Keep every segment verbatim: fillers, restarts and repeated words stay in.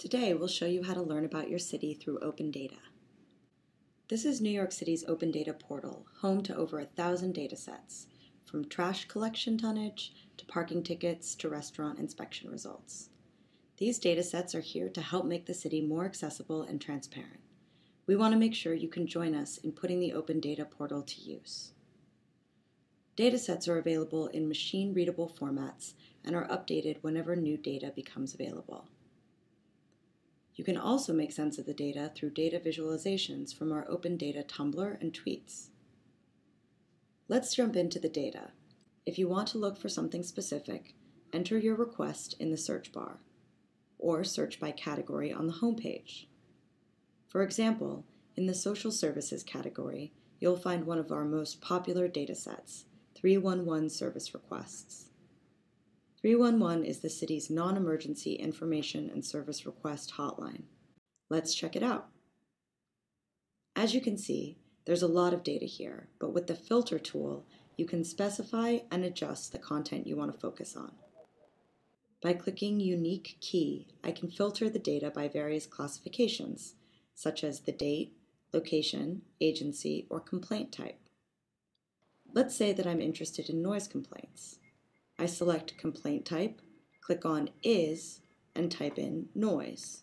Today, we'll show you how to learn about your city through open data. This is New York City's Open Data portal, home to over a thousand datasets, from trash collection tonnage to parking tickets to restaurant inspection results. These datasets are here to help make the city more accessible and transparent. We want to make sure you can join us in putting the Open Data portal to use. Datasets are available in machine-readable formats and are updated whenever new data becomes available. You can also make sense of the data through data visualizations from our Open Data Tumblr and tweets. Let's jump into the data. If you want to look for something specific, enter your request in the search bar, or search by category on the home page. For example, in the Social Services category, you'll find one of our most popular datasets, three one one service requests. three one one is the city's non-emergency information and service request hotline. Let's check it out. As you can see, there's a lot of data here, but with the filter tool, you can specify and adjust the content you want to focus on. By clicking Unique Key, I can filter the data by various classifications, such as the date, location, agency, or complaint type. Let's say that I'm interested in noise complaints. I select Complaint Type, click on Is, and type in Noise.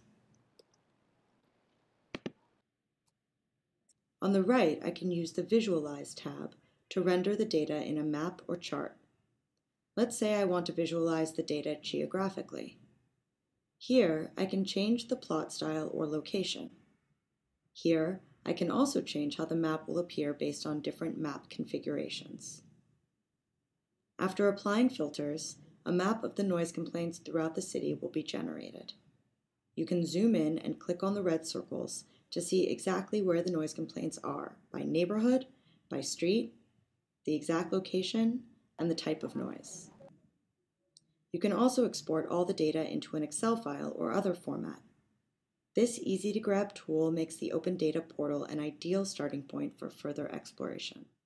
On the right, I can use the Visualize tab to render the data in a map or chart. Let's say I want to visualize the data geographically. Here, I can change the plot style or location. Here, I can also change how the map will appear based on different map configurations. After applying filters, a map of the noise complaints throughout the city will be generated. You can zoom in and click on the red circles to see exactly where the noise complaints are, by neighborhood, by street, the exact location, and the type of noise. You can also export all the data into an Excel file or other format. This easy-to-grab tool makes the Open Data portal an ideal starting point for further exploration.